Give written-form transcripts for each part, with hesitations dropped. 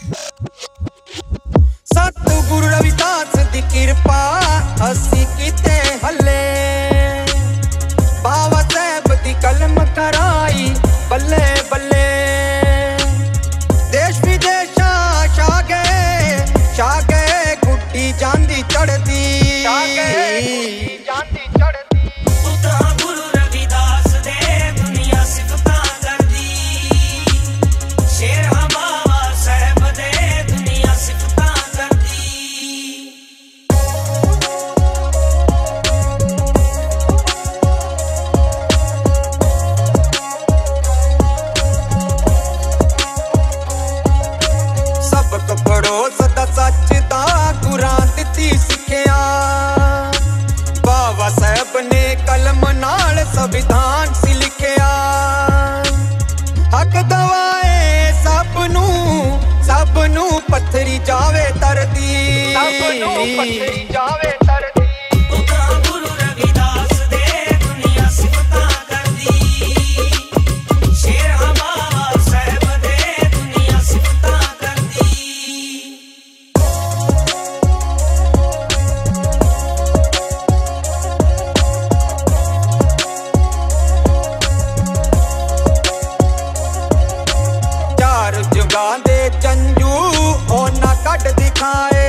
सतगुरु रविदास दी कृपा असी कीते हले, बाबा साहब दी कलम कराई बल्ले बल्ले। देश विदेश छा गए गुड्डी जांदी चढ़दी, सदा सच दा कुरान दित्ती सिक्खिया, बाबा साहब ने कलम नाल संविधान सी लिखिया। हक दवाए सबनू पत्थरी जावे तरदी, सबनू पत्थरी जावे तरदी। जुगांदे चंजू ओना कट दिखाए,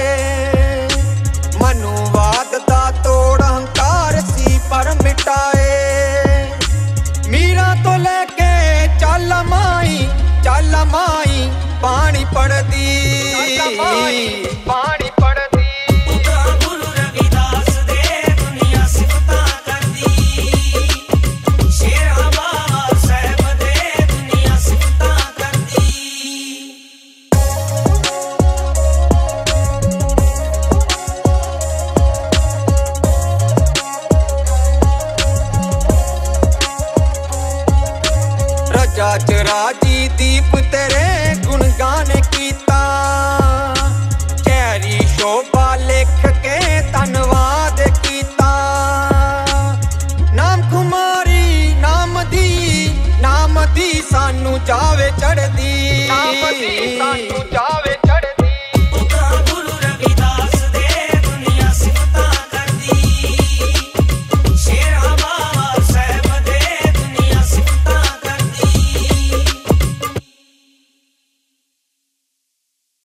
मनुवाद दा तोड़ हंकार सी पर मिटाए। मीरा तो लेके चल माई पानी पड़दी, पानी पड़दी। राज